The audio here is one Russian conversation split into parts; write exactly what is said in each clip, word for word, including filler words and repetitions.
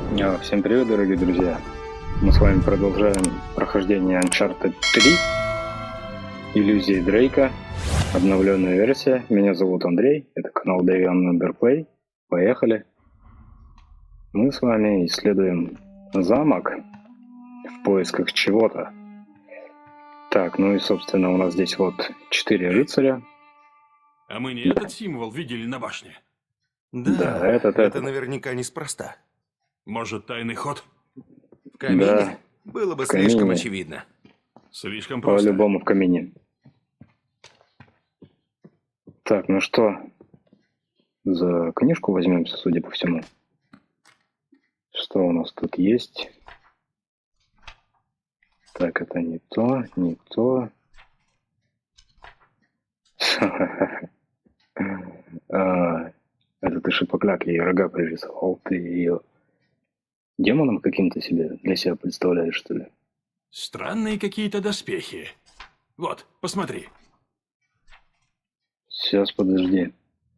А, Всем привет, дорогие друзья! Мы с вами продолжаем прохождение Uncharted три, Иллюзии Дрейка, обновленная версия. Меня зовут Андрей, это канал Deviant Underplay. Поехали! Мы с вами исследуем замок в поисках чего-то. Так, ну и собственно у нас здесь вот четыре рыцаря. А мы не этот символ видели на башне? Да, Да, этот, это этот. наверняка неспроста. Может, тайный ход? В камине Да, было бы в слишком камине. очевидно. Слишком просто. По-любому в камине. Так, ну что, за книжку возьмемся, судя по всему. Что у нас тут есть? Так, это не то, не то. А, Это ты шипокляк, ей рога пририсовал. Ты ее демоном каким-то себе для себя представляешь, что ли? Странные какие-то доспехи. Вот, посмотри. Сейчас, подожди.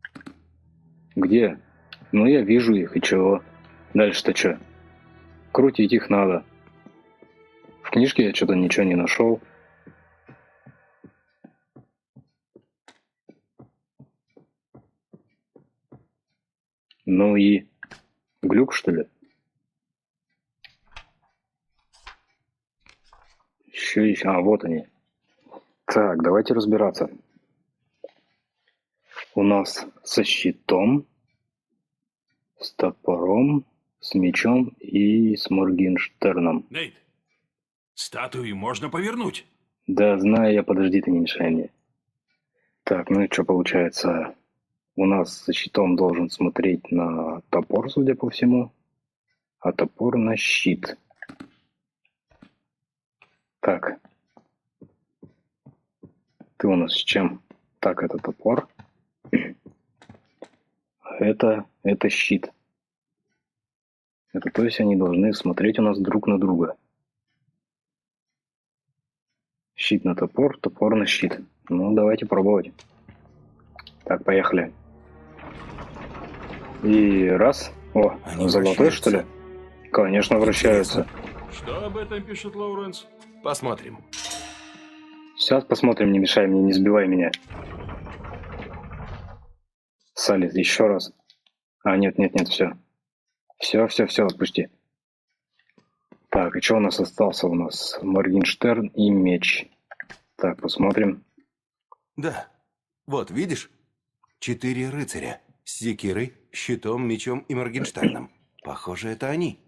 Где? Ну, я вижу их, и чего? Дальше-то что? Крутить их надо. В книжке я что-то ничего не нашел. Ну и глюк, что ли? Еще еще. А, вот они. Так, давайте разбираться. У нас со щитом, с топором, с мечом и с Моргенштерном. Нейт, статуи можно повернуть. Да, знаю я, подожди, ты не мешай мне. Так, ну и что получается? У нас со щитом должен смотреть на топор, судя по всему, а топор на щит. Так. Ты у нас с чем? Так, это топор. Это, это щит. Это то есть они должны смотреть у нас друг на друга. Щит на топор, топор на щит. Ну, давайте пробовать. Так, поехали. И раз. О, Они золотой, что ли? Конечно, вращаются. Что об этом пишет Лоуренс? Посмотрим. Сейчас посмотрим, не мешай мне, не сбивай меня. Салли, еще раз. А, нет, нет, нет, все. Все, все, все, отпусти. Так, и что у нас остался? У нас Моргенштерн и меч. Так, посмотрим. Да. Вот, видишь? Четыре рыцаря. С секирой, щитом, мечом и Моргенштерном. Похоже, это они.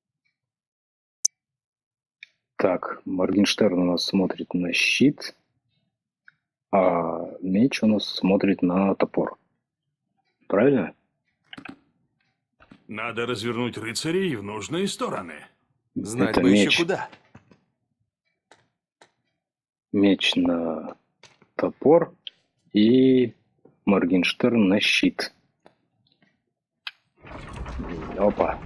Так, Моргенштерн у нас смотрит на щит, а меч у нас смотрит на топор. Правильно? Надо развернуть рыцарей в нужные стороны. Знать Это бы меч. еще куда. Меч на топор и Моргенштерн на щит. Опа.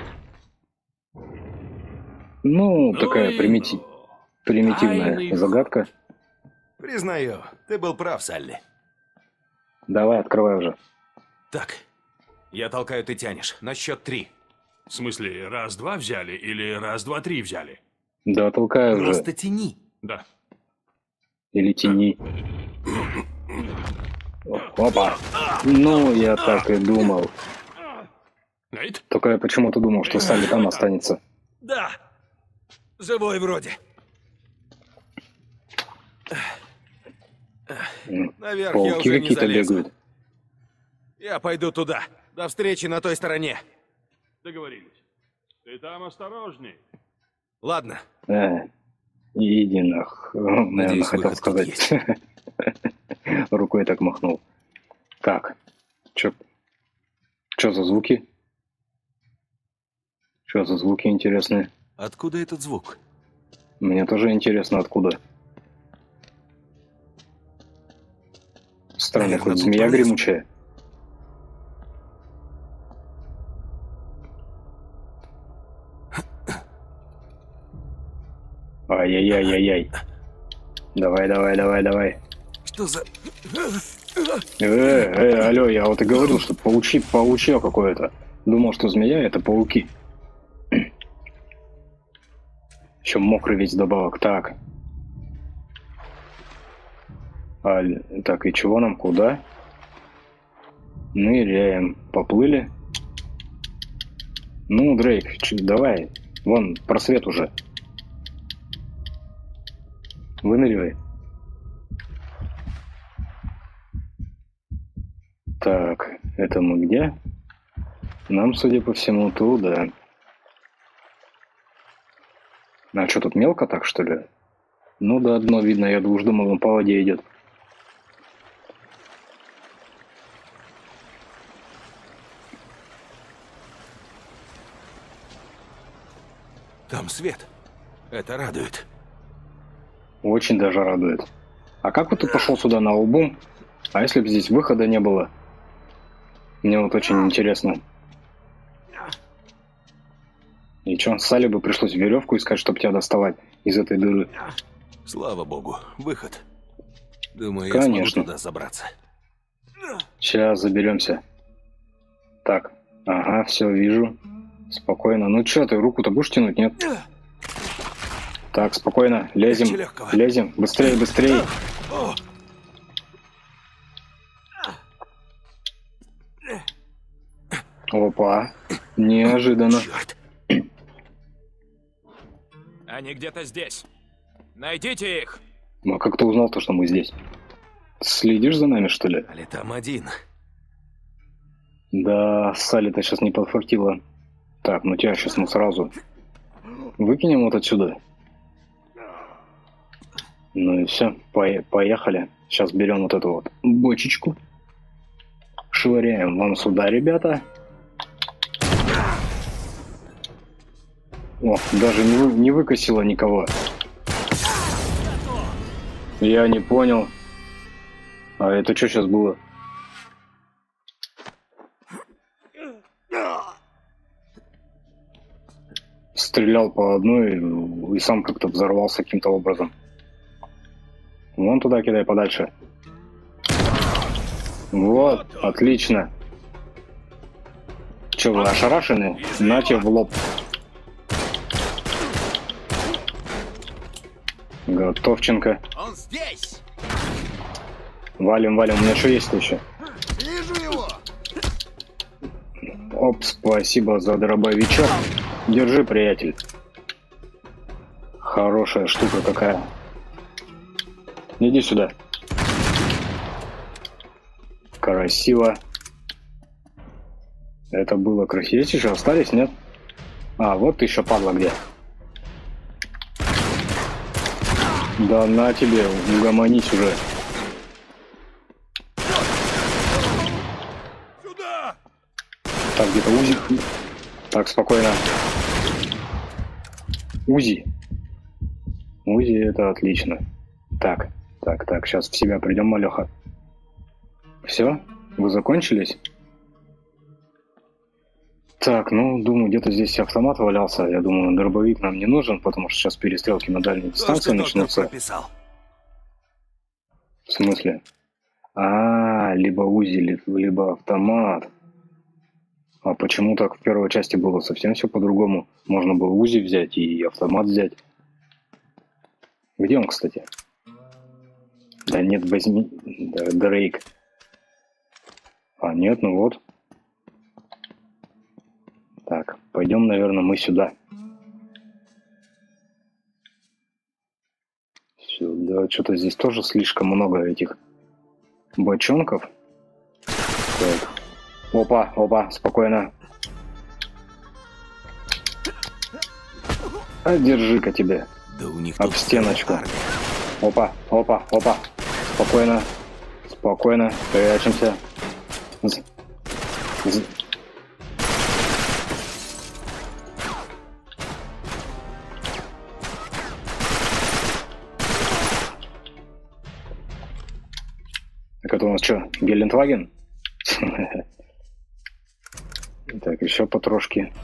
Ну, Ну такая и примити- ну. примитивная Тайный загадка. Признаю, ты был прав, Салли. Давай, открывай уже. Так, я толкаю, ты тянешь. На счет три. В смысле, раз-два взяли или раз-два-три взяли? Да, толкай уже. Просто тяни. Да. Или тяни. Опа. Ну, я так и думал. Нейт? Только я почему-то думал, что Салли там останется. Да. Живой вроде. Наверх я Пауки уже не какие-то залезу. бегают. Я пойду туда. До встречи на той стороне. Договорились. Ты там осторожней. Ладно. Э, иди нах. Наверное, Надеюсь, хотел выход тут сказать. Рукой так махнул. Так. Чё, чё за звуки? Чё за звуки интересные? Откуда этот звук? Мне тоже интересно, откуда. Странно, Наверное, хоть тут змея по лесу. гремучая. Ай-яй-яй-яй-яй. Давай, давай, давай, давай. Что за... Э, э, алло, я вот и говорил, что паучи, паучье какое-то. Думал, что змея — это пауки. Еще мокрый весь добавок. Так. А, так, и чего нам? Куда? Ныряем. Поплыли. Ну, Дрейк, ч- давай. Вон, просвет уже. Выныривай. Так, это мы где? Нам, судя по всему, туда. А что, тут мелко так, что ли? Ну да, дно видно, я уж думал, он по воде идет. Там свет. Это радует. Очень даже радует. А как вот ты пошел сюда на лбу? А если бы здесь выхода не было? Мне вот очень интересно. И что, Салли бы пришлось веревку искать, чтобы тебя доставать из этой дыры? Слава богу, выход. Думаю, Конечно. я смогу туда забраться. Сейчас заберемся. Так, ага, все, вижу. Спокойно. Ну что, ты руку-то будешь тянуть, нет? Так, спокойно. Лезем, Легче легкого. лезем. Быстрее, быстрее. О, Опа. Неожиданно. черт. Они где-то здесь. Найдите их. Ну, а как ты узнал то, что мы здесь? Следишь за нами, что ли? Али там один. Да, Салли-то сейчас не подфартила. Так, ну тебя сейчас мы сразу выкинем вот отсюда. Ну и все, поехали. Сейчас берем вот эту вот бочечку. Швыряем вам сюда, ребята. О, даже не, вы, не выкосило никого. Я не понял. А это что сейчас было? Стрелял по одной и сам как-то взорвался каким-то образом. Вон туда кидай подальше. Вот, отлично. Че, вы ошарашены? Нате в лоб. Готовченко. Он здесь! Валим, валим. У меня что есть еще? Вижу его! Оп, спасибо за дробовичок. Держи, приятель. Хорошая штука какая. Иди сюда. Красиво. Это было красиво. Есть еще остались, нет? А, вот ты еще, падла, где? Да на тебе, угомонись уже. Сюда! Так, где-то Узи. Так, спокойно. Узи. Узи, это отлично. Так, так, так, сейчас в себя придем, малеха. Все? Вы закончились? Так, ну, думаю, где-то здесь автомат валялся. Я думаю, дробовик нам не нужен, потому что сейчас перестрелки на дальней То, дистанции что доктор начнутся. прописал. В смысле? А, либо УЗИ, ли- либо автомат. А почему так в первой части было совсем все по-другому? Можно было УЗИ взять и автомат взять. Где он, кстати? Да нет, возьми. Да, Дрейк. А, нет, ну вот. Так, пойдем, наверное, мы сюда. Сюда. Что-то здесь тоже слишком много этих бочонков. Так. Опа, опа, спокойно. А держи-ка тебе. Да у них Об тут стеночку. армия. Опа, опа, опа. Спокойно. Спокойно. Прячемся. З- з- Так это у нас что, Гелендваген? Так, еще потрошки.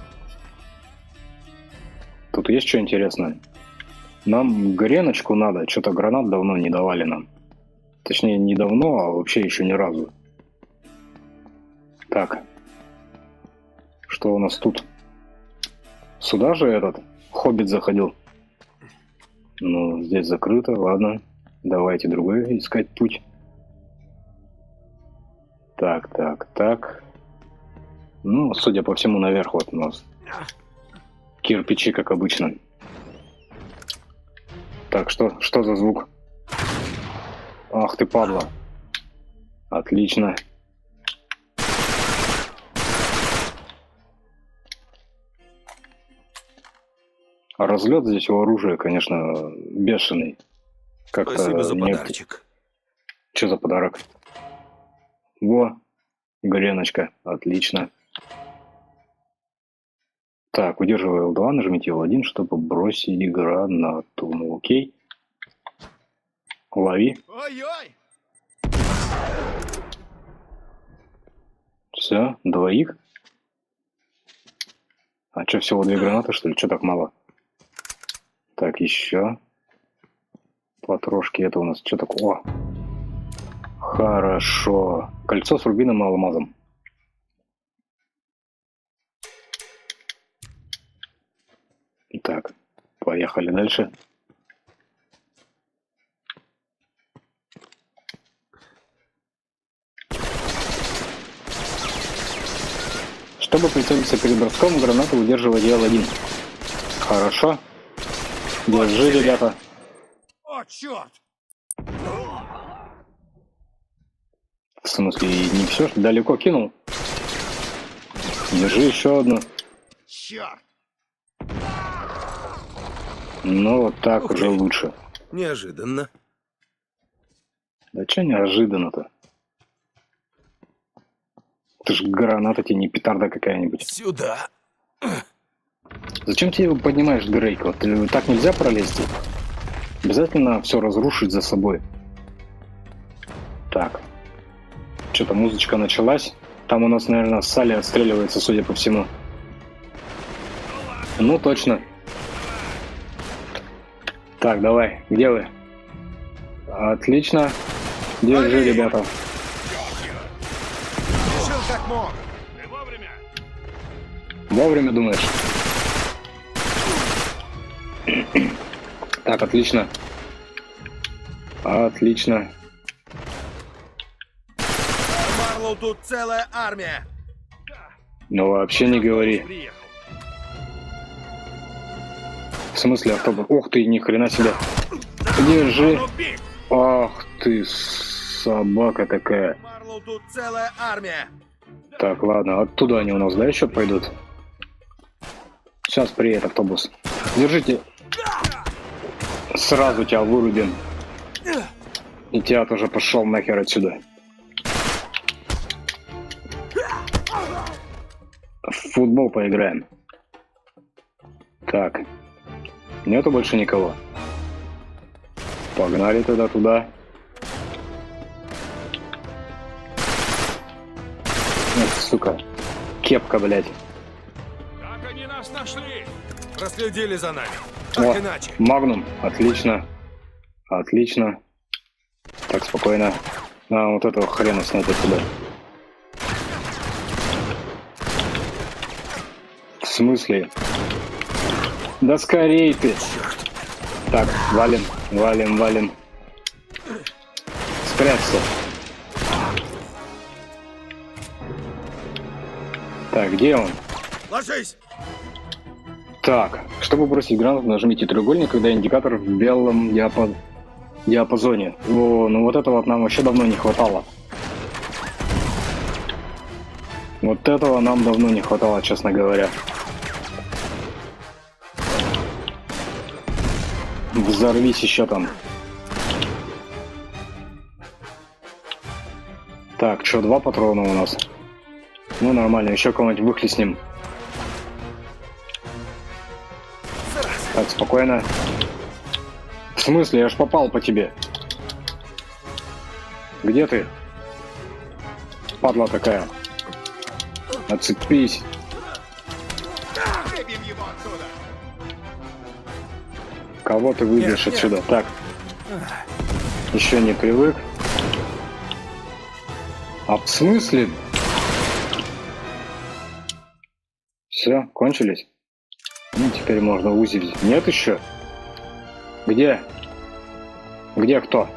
Тут есть что интересное? Нам греночку надо. Что-то гранат давно не давали нам. Точнее, не давно, а вообще еще ни разу. Так. Что у нас тут? Сюда же этот хоббит заходил? Ну, здесь закрыто, ладно. Давайте другой искать путь. Так, так, так. Ну, судя по всему, наверх вот у нас кирпичи, как обычно. Так, что, что за звук? Ах ты, падла. Отлично. Разлет здесь у оружия, конечно, бешеный. Как-то Спасибо за не... подарочек. Что за подарок? Во, греночка, отлично. Так, удерживая эл два, нажмите эл один, чтобы бросить гранату. Ну, окей. Лови. Ой-ой! Все, двоих. А что, всего две гранаты, что ли? Что так мало? Так, еще. Потрошки, это у нас что такое? О! Хорошо. Кольцо с рубином и алмазом. Так, поехали дальше. Чтобы прицелиться перед броском, гранату удерживать эл один. Хорошо. Держи, ребята. О, черт! В смысле, не все, далеко кинул? Держи еще одну. Черт! Ну, вот так Ух уже ты. лучше. Неожиданно. Да что неожиданно-то? Ты ж граната тебе не петарда какая-нибудь. Сюда. Зачем ты его поднимаешь, Дрейк? Вот э, так нельзя пролезть. Обязательно все разрушить за собой. Так. Что-то музычка началась. Там у нас, наверное, Салли отстреливается, судя по всему. Ну, точно. Так, давай. Где вы? Отлично. Держи, Али! ребята. Решил как мог. Ты вовремя. Вовремя думаешь? Так, отлично. Отлично. Марлоу, тут целая армия. Ну вообще не говори. Приехал. В смысле автобус? Ух ты, ни хрена себе. Держи. Ну, бей. Ах ты, собака такая. Марлоу, тут целая армия. Так, ладно, оттуда они у нас, да, еще пойдут? Сейчас приедет автобус. Держите. Сразу тебя вырубим. И тебя тоже пошел нахер отсюда. В футбол поиграем. Так. Нету больше никого. Погнали тогда туда. Эх, сука. Кепка, блядь. Как они нас нашли? Проследили за нами. Как О, иначе? Магнум. Отлично. Отлично. Так, спокойно. А, вот этого хрена снять отсюда. В смысле? Да скорей ты. Так, валим, валим, валим. Спрячься. Так, где он? Ложись! Так, чтобы бросить гранату, нажмите треугольник, когда индикатор в белом диапа- диапазоне. О, ну вот этого вот нам вообще давно не хватало. Вот этого нам давно не хватало, честно говоря. Взорвись еще там. Так, что, два патрона у нас? Ну, нормально, еще кого-нибудь выхлестнем. Так, спокойно. В смысле? Я ж попал по тебе. Где ты? Падла такая. Отцепись. Выбьем его оттуда. Кого ты выбьешь Нет, отсюда? Так. Еще не привык. А в смысле? Все, кончились? Ну, теперь можно УЗИ взять. Нет еще? Где? Где кто?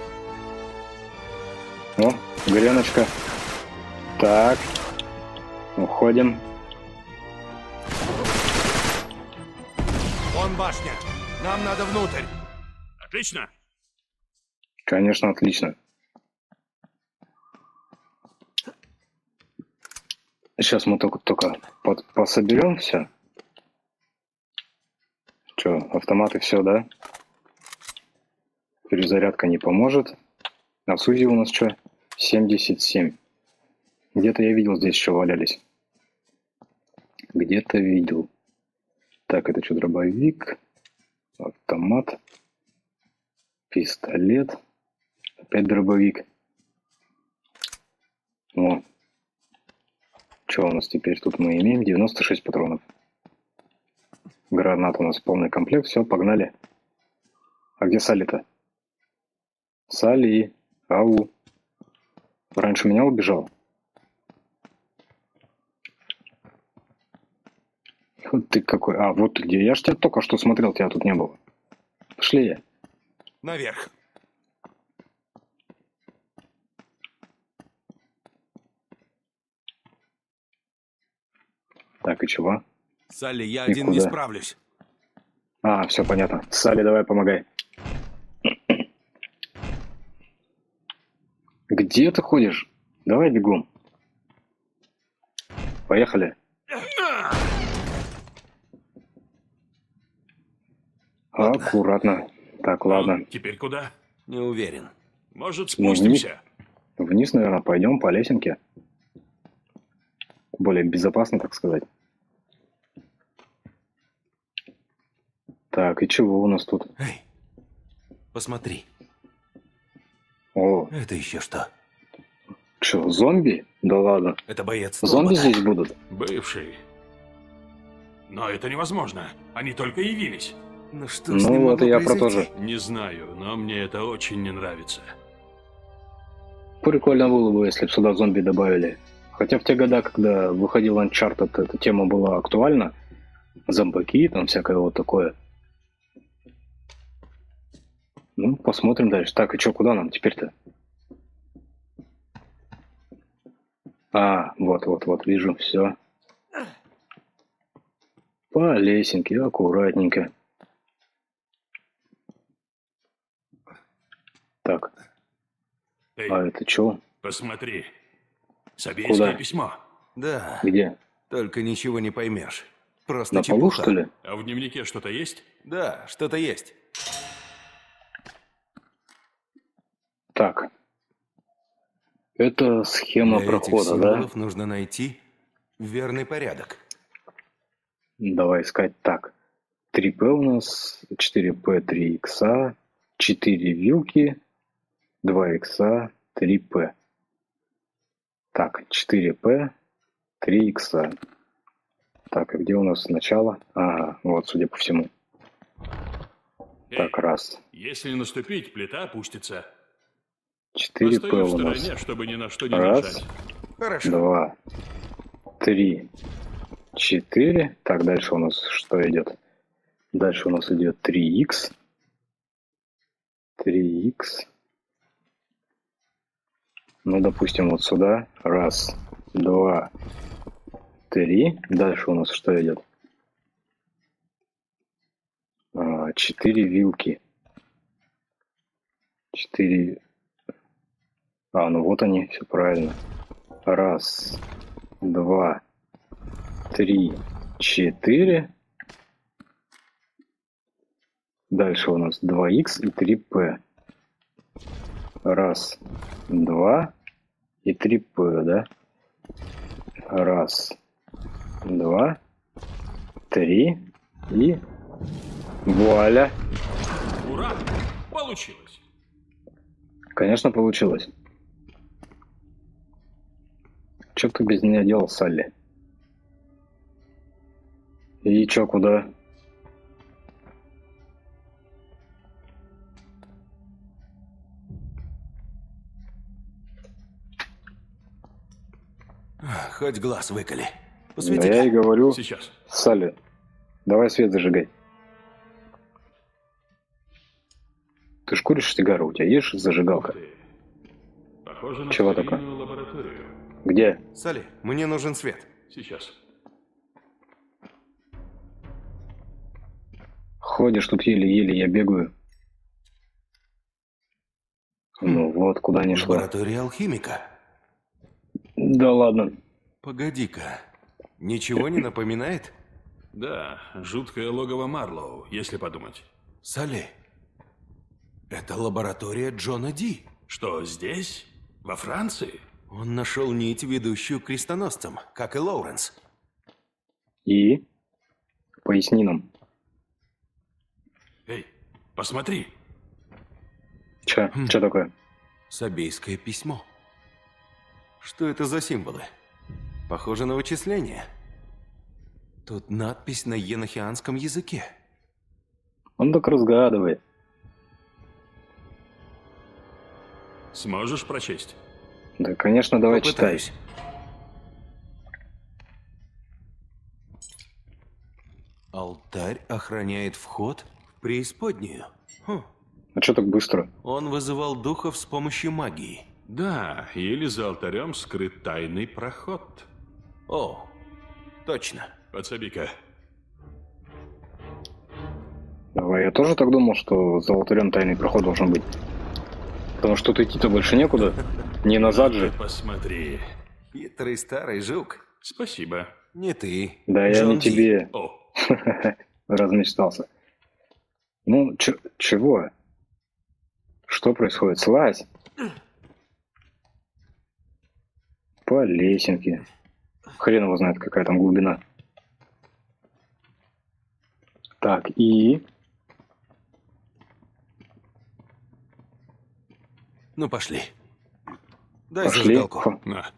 О, греночка. Так. Уходим. Вон башня. Нам надо внутрь. Отлично. Конечно, отлично. Сейчас мы только, только под, пособерем все. Че, автоматы все, да? Перезарядка не поможет. А Сузи у нас что? семьдесят семь. Где-то я видел здесь еще валялись. Где-то видел. Так, это что, дробовик? Автомат. Пистолет. Опять дробовик. О. Что у нас теперь? Тут мы имеем девяносто шесть патронов. Гранат у нас полный комплект. Все, погнали. А где Салли-то? Салли. Ау. Раньше меня убежал. Вот ты какой. А, вот ты где. Я ж тебя только что смотрел, тебя тут не было. Пошли. Наверх. Так, и чего? Салли, я И один не куда? справлюсь. А, все понятно. Салли, давай помогай. Где ты ходишь? Давай бегом. Поехали. Аккуратно. Так, ладно. Теперь куда? Не уверен. Может, Ну, спустимся? Вниз, наверное, пойдем по лесенке. Более безопасно, так сказать. Так, и чего у нас тут? Эй, посмотри. О, Это еще что? что, зомби? Да ладно. Это боец Зомби Тобота. здесь будут? Бывший. Но это невозможно. Они только явились. Ну что с ним Ну, могло это я про то произойти? же. Не знаю, но мне это очень не нравится. Прикольно было бы, если бы сюда зомби добавили. Хотя в те годы, когда выходил Uncharted, эта тема была актуальна. Зомбаки, там всякое вот такое. Ну, посмотрим дальше. Так, и что, куда нам теперь-то? А, вот-вот-вот, вижу, все. По лесенке, аккуратненько. Так, Эй, а это что? посмотри. Сабейское Куда? письмо. Да, Где? только ничего не поймешь. Просто На полу, чепуха. что ли? А в дневнике что-то есть? Да, что-то есть. Так. Это схема Для этих прохода, да? символов нужно найти верный порядок. Давай искать так. три пэ у нас, четыре пэ, три икса, четыре вилки, два икса, три пэ. Так, четыре пэ, три икса. Так, а где у нас начало? Ага, вот, судя по всему. Эй, Так, раз. если наступить, плита опустится. четыре пэ Постою в у нас. стороне, чтобы ни на что не Раз. нажать. Хорошо. Два, три, четыре. Так, дальше у нас что идет? Дальше у нас идет три икс. три икс. Ну, допустим, вот сюда. Раз, два, три. Дальше у нас что идет? А, четыре вилки. Четыре. А, ну вот они, все правильно. Раз, два, три, четыре. Дальше у нас два икс и три пэ. Раз, два и три пэ, да? Раз, два, три и вуаля. Ура! Получилось. Конечно, получилось. Че ты без меня делал, Салли? И чё, куда? Хоть глаз выколи. Да Посвети. я и говорю, Сейчас. Салли, давай свет зажигай. Ты ж куришь сигару, у тебя есть зажигалка? Ты. Похоже на Чего стерильную лабораторию. Где? Салли, мне нужен свет. Сейчас. Ходишь тут еле-еле, я бегаю. Ну вот, куда ни шла. Лаборатория алхимика. Да ладно. Погоди-ка. Ничего не напоминает? Да, жуткое логово Марлоу, если подумать. Салли, это лаборатория Джона Ди. Что, здесь? Во Франции? Он нашел нить, ведущую к крестоносцам, как и Лоуренс. И? Поясни нам. Эй, посмотри. Че? Хм. Че такое? Сабейское письмо. Что это за символы? Похоже на вычисление. Тут надпись на енохианском языке. Он так разгадывает. Сможешь прочесть? Да, конечно, давай Попытаюсь. читай. Алтарь охраняет вход в преисподнюю. Хм. А что так быстро? Он вызывал духов с помощью магии. Да, или за алтарем скрыт тайный проход. О, точно. Подсоби-ка. Давай, я тоже так думал, что за алтарем тайный проход должен быть. Потому что тут идти-то больше некуда. Не назад же. Ты посмотри. Хитрый старый жук. Спасибо. Не ты. Да я Джон не Ди. тебе О, размечтался. Ну, ч- чего? Что происходит? Слазь. По лесенке. Хрен его знает, какая там глубина. Так, и... Ну, пошли. Дай Пошли. зажигалку. Фу. на.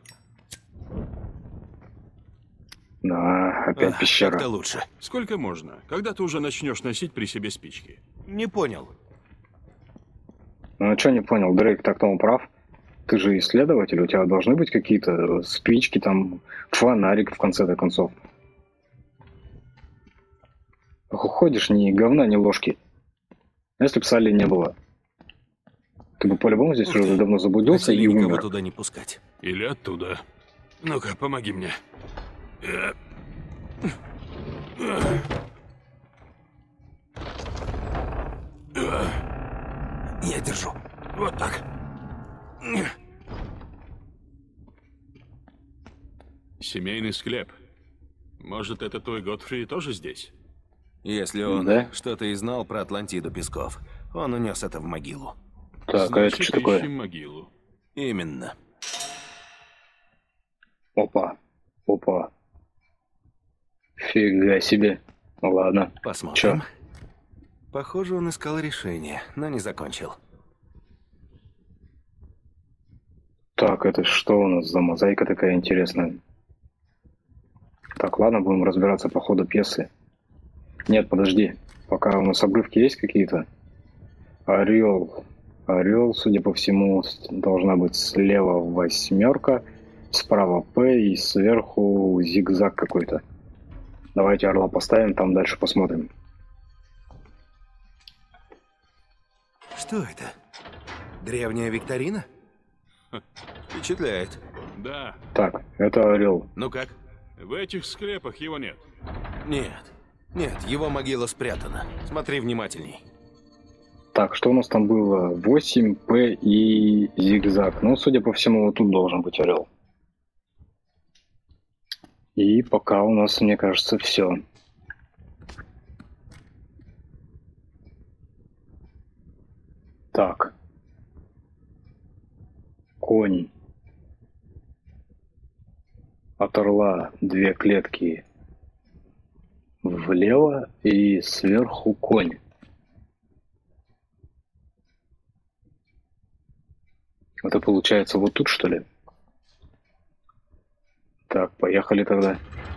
Да, опять А, пещера. как-то лучше. Сколько можно? Когда ты уже начнешь носить при себе спички? Не понял. Ну, а что не понял? Дрейк так тому прав. Ты же исследователь, у тебя должны быть какие-то спички, там, фонарик в конце-то концов. Ходишь, ни говна, ни ложки. Если бы Салли не было, ты бы по-любому здесь Ух уже ты. давно заблудился Хотели и никого умер. туда не пускать. Или оттуда. Ну-ка, помоги мне. Э, Я держу. Вот так. Семейный склеп. Может, это твой Готфри тоже здесь? Если он Да? что-то и знал про Атлантиду Песков, он унес это в могилу. Так, а это Значит, что такое? ищем могилу. Именно. Опа, опа. Фига себе. Ну ладно. Посмотрим. Чё? Похоже, он искал решение, но не закончил. Так, это что у нас за мозаика такая интересная? Так, ладно, будем разбираться по ходу пьесы. Нет, подожди. Пока у нас обрывки есть какие-то. Орел. Орел, судя по всему, с- должна быть слева восьмерка, справа П и сверху зигзаг какой-то. Давайте орла поставим, там дальше посмотрим. Что это? Древняя викторина? Впечатляет. Да, Так, это орел. Ну как? в этих склепах его нет. Нет. Нет, его могила спрятана. Смотри внимательней. Так, что у нас там было? восемь, П и зигзаг. Ну, судя по всему, вот тут должен быть орел. И пока у нас, мне кажется, все. Так. Конь. От орла две клетки влево и сверху конь. Это получается вот тут, что ли? Так, поехали тогда.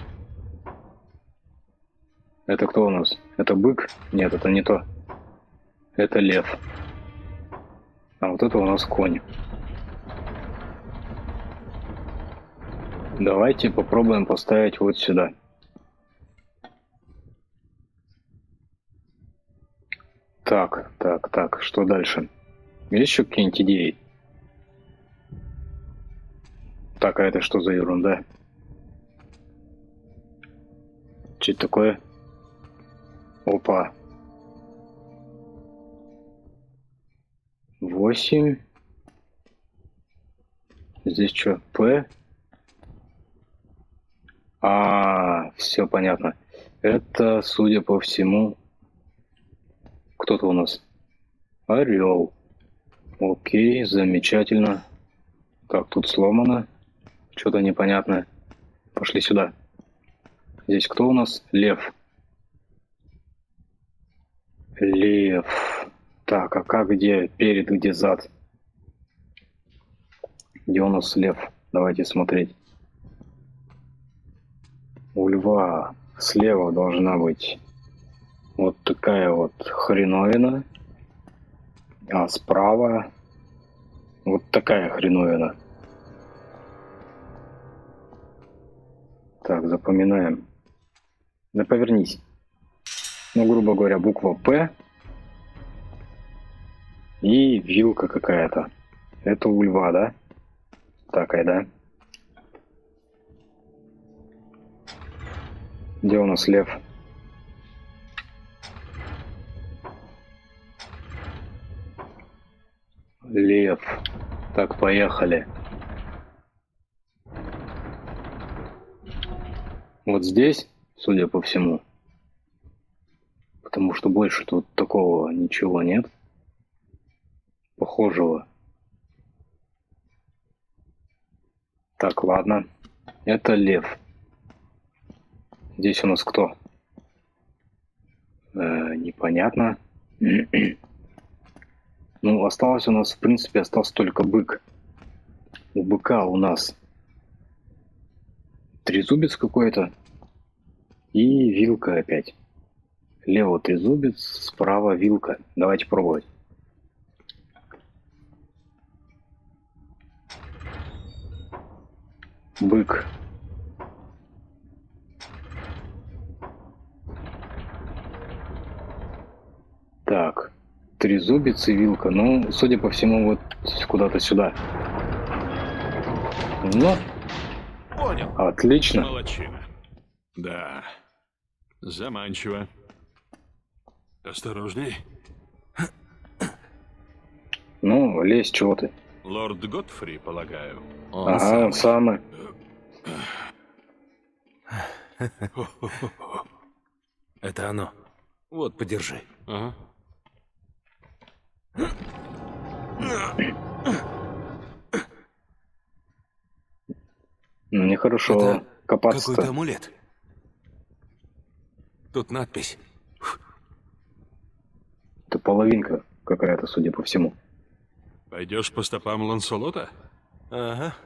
Это кто у нас? Это бык? Нет, это не то. Это лев. А вот это у нас конь. Давайте попробуем поставить вот сюда. Так, так, так, что дальше? Есть еще какие-нибудь идеи? Так, а это что за ерунда? Что это такое? Опа. Восемь. Здесь что? П. А, все понятно. Это, судя по всему, кто-то у нас. Орел. Окей, замечательно. Так, тут сломано. Что-то непонятное. Пошли сюда. Здесь кто у нас? Лев. Лев. Так, а как, где перед, где зад? Где у нас лев? Давайте смотреть. У льва слева должна быть вот такая вот хреновина. А справа вот такая хреновина. Так, запоминаем. Да повернись. Ну, грубо говоря, буква П и вилка какая-то. Это у льва, да? Такая, да? Где у нас лев? Лев. Так, поехали. Вот здесь, судя по всему. Потому что больше тут такого ничего нет. Похожего. Так, ладно. Это лев. Здесь у нас кто? Э, непонятно. Ну, осталось у нас, в принципе, остался только бык. У быка у нас трезубец какой-то и вилка опять. Лево трезубец, справа вилка. Давайте пробовать. Бык. Так, трезубец и вилка. Ну, судя по всему, вот куда-то сюда. Ну, Понял. отлично. Молодчина. Да. Заманчиво. Осторожней. Ну, лезь, чего ты? Лорд Готфри, полагаю. Он Ага, самый. он самый. Это оно. Вот, подержи. Ага. Ну, нехорошо Это копаться-то. какой-то амулет. Тут надпись. Это половинка какая-то, судя по всему. Пойдешь по стопам Ланселота? Ага.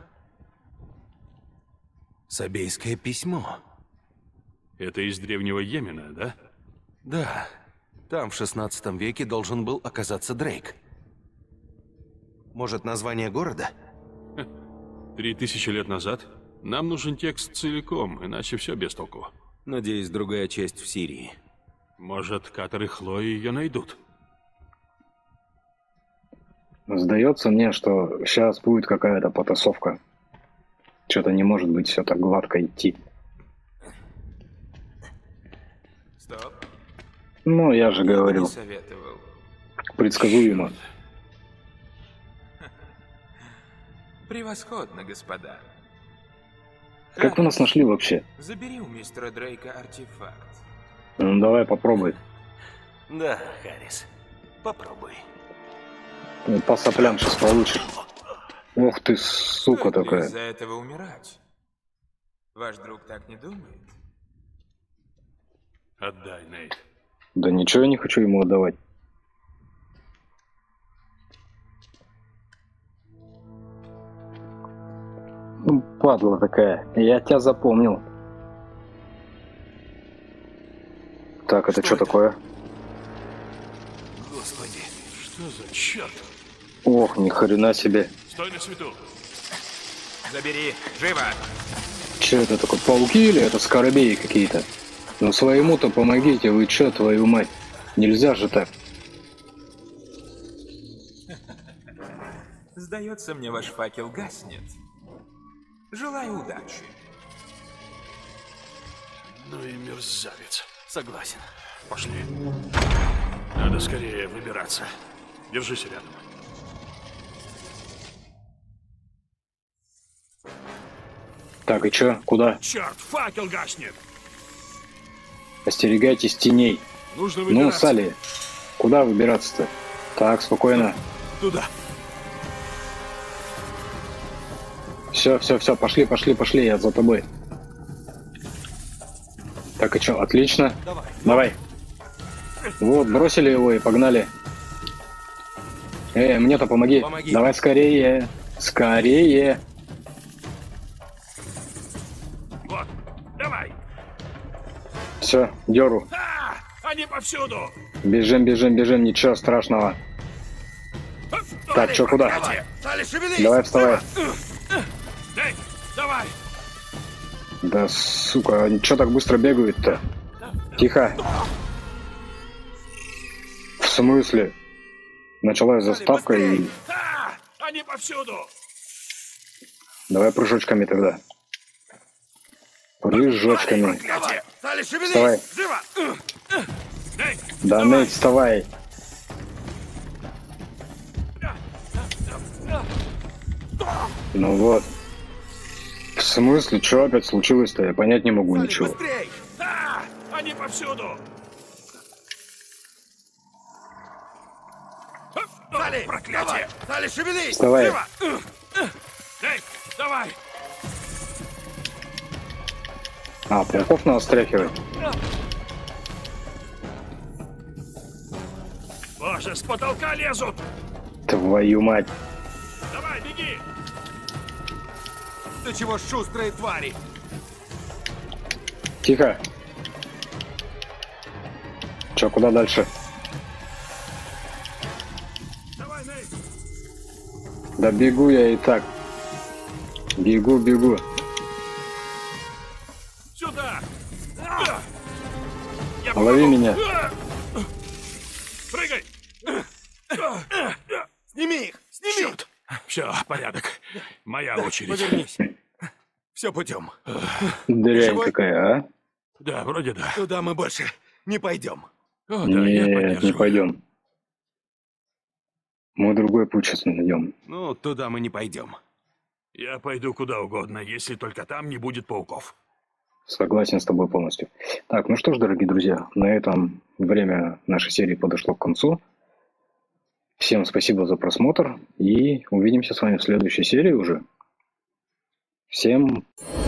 Сабейское письмо. Это из древнего Йемена, да? Да. Там в шестнадцатом веке должен был оказаться Дрейк. Может, название города? Три тысячи лет назад? Нам нужен текст целиком, иначе все без толку. Надеюсь, другая часть в Сирии. Может, Катер и Хлоя ее найдут? Сдается мне, что сейчас будет какая-то потасовка. Что-то не может быть все так гладко идти. Стоп. Ну, я же Не говорил, советовал. предсказуемо. Превосходно, господа. Как вы нас нашли вообще? Забери у мистера Дрейка артефакт. Ну, давай попробуй. Да, Харрис. Попробуй. Ну, по соплям сейчас получишь. Ох ты, сука Стоит ли такая. из-за этого умирать? Ваш друг так не думает? Отдай, Нейт. Да ничего я не хочу ему отдавать. Ну, падла такая. Я тебя запомнил. Так, это что такое? Господи, что за черт? Ох, ни хрена себе. Стой на свету! Забери, живо! Че это такое, пауки или это скоробеи какие-то? Ну своему-то помогите, вы че, твою мать? Нельзя же так. Сдается мне, ваш факел гаснет. Желаю удачи. Ну и мерзавец. Согласен. Пошли. Надо скорее выбираться. Держись рядом. Так, и чё? Куда? Черт, факел гаснет! Остерегайтесь теней. Нужно Ну, выбираться. Салли, куда выбираться-то? Так, спокойно. Туда. Все, все, все, пошли, пошли, пошли, я за тобой. Так, и чё? Отлично. Давай. Давай. Вот, бросили его и погнали. Эй, мне-то помоги. Помоги. Давай скорее. Скорее. Вот, давай. Все, дёру. А, они повсюду. Бежим, бежим, бежим, ничего страшного. Так, что, куда? Проклятие. Салли, шевелись! Давай, вставай. Эй, давай. Да, сука, они чё так быстро бегают-то? Тихо. В смысле? Началась заставка и... А, они повсюду. Давай прыжочками тогда. Прыжочками. Проклятие. Салли, шевелись! Вставай. Живо. Эй, Да, Нейт, вставай. Ну вот. В смысле? Что опять случилось-то? Я понять не могу Салли, ничего. быстрей! а, они повсюду. Салли, Проклятие. давай! Салли, шевелись! Вставай. Живо! Эй, давай. А, пауков надо стряхивать. Боже, с потолка лезут. Твою мать. Давай, беги. Ты чего, шустрые твари? Тихо. Че, куда дальше? Давай, Нейт. Да бегу я и так. Бегу, бегу. Сюда. А! Я Лови помогу. меня. А! Прыгай. Сними их! Сними! Черт. Все, порядок. Моя очередь. Повернись. Все путем. Дрянь живой? какая, а? Да, вроде да. Туда мы больше не пойдем. О, да, я Нет, не поддерживаю. пойдем. Мы другой путь сейчас найдем. Ну, туда мы не пойдем. Я пойду куда угодно, если только там не будет пауков. Согласен с тобой полностью. Так, ну что ж, дорогие друзья, на этом время нашей серии подошло к концу. Всем спасибо за просмотр и увидимся с вами в следующей серии уже. Всем